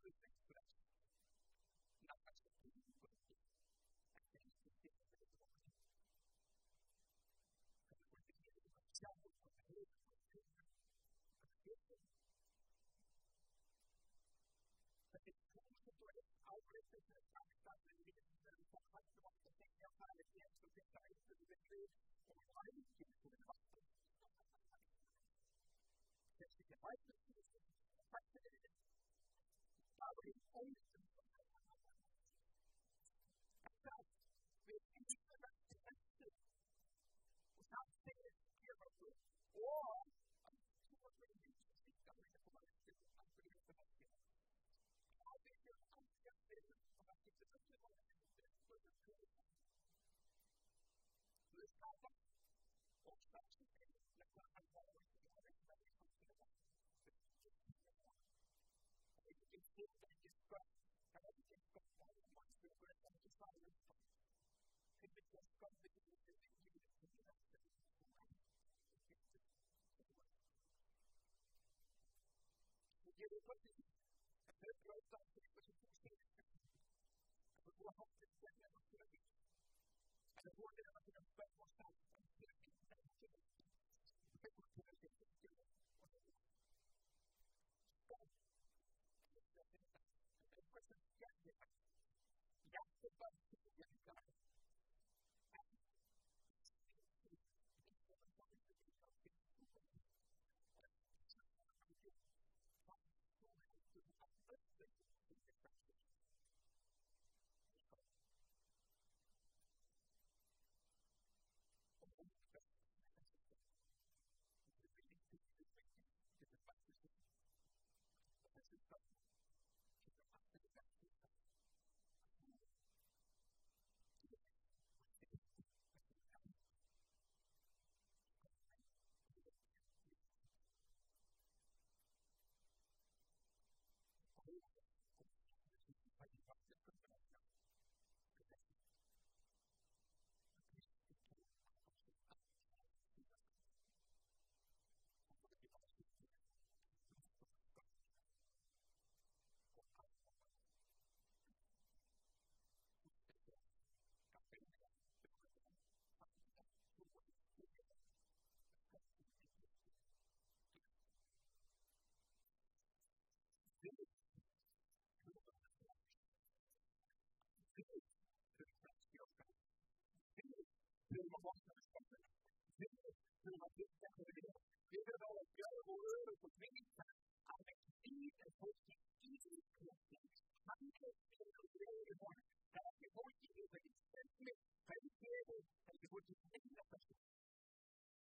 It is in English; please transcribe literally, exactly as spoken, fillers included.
good things for us. Not much to do with it. I think it's the thing that is wrong. Because we're thinking of ourselves, we're prepared, we're prepared, we're prepared. But it's true to do it. Our Christian has not started to get into the fact of the thing outside of the end, so things are into the victory, or why we get to the gospel. Because we can write this to the fascinated. God is always the same. And so, we can use the rest of the message without saying it carefully, or two or three weeks to speak on the message I'm going to the message. I'll be here on the message about the different ones that for the good. This concept of such a thing that God has always been having that we come to the one. And you can see that you express, and I think it's got all the ones that are going to just try to respond. If it just comes to you, then you give it to the rest of the way. It gets to the way. We give it what it is. And then throw something which is too serious. And we will hope that we never feel it. And the word that I'm going to spend more time on is going to be never feel it. Because we're going to get to do it. So, and the question is, yes, yes, the best thing to get done.